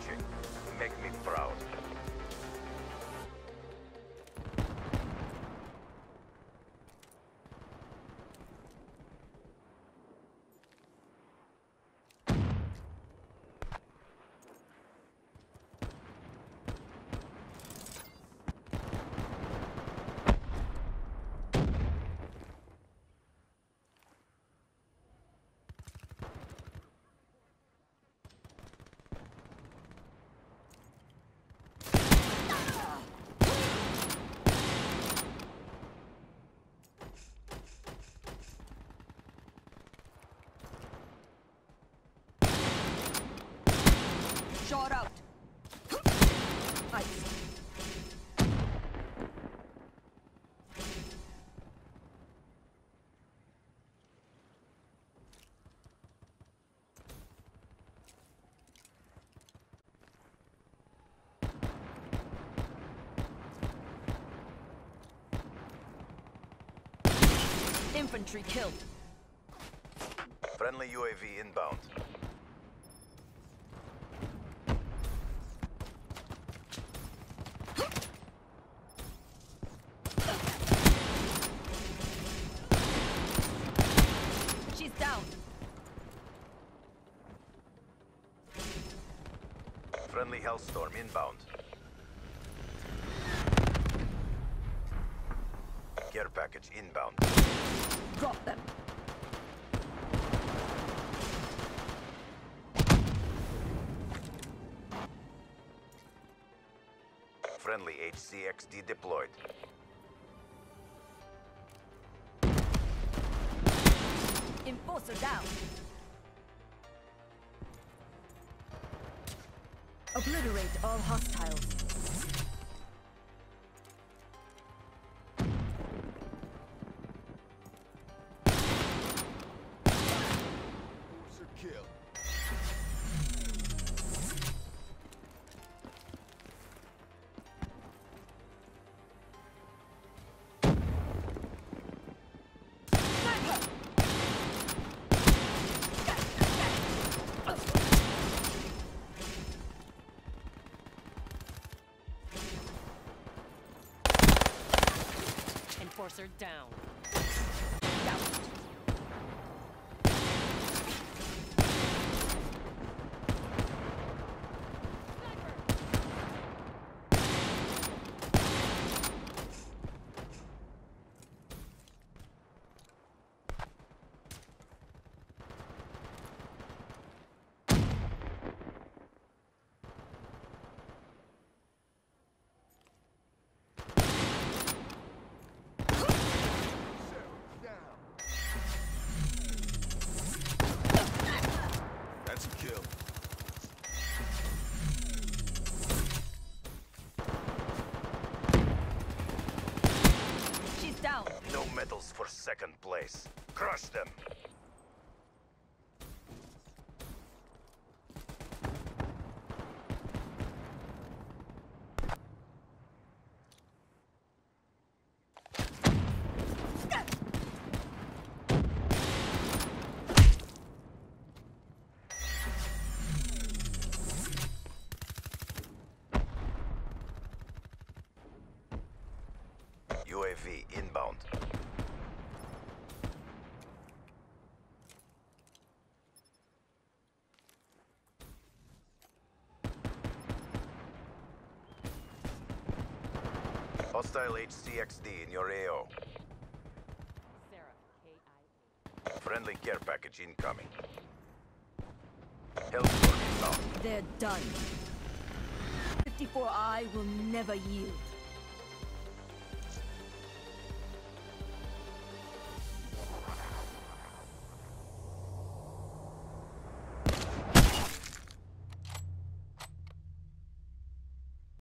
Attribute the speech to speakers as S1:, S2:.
S1: watching. Make me proud.
S2: Shot out. Ice. Infantry killed.
S1: Friendly UAV inbound.
S2: She's down.
S1: Friendly Hellstorm inbound. Care package inbound.
S2: Drop them.
S1: Friendly HCXD deployed.
S2: Enforcer down. Obliterate all hostiles.
S3: Kill.
S2: Enforcer down. Doused.
S3: That's a kill.
S2: She's down.
S1: No medals for second place. Crush them. UAV inbound. Hostile HCXD in your AO.
S2: Sarah, K-I-A.
S1: Friendly care package incoming. Hellstorm inbound.
S2: They're done. 54I will never yield.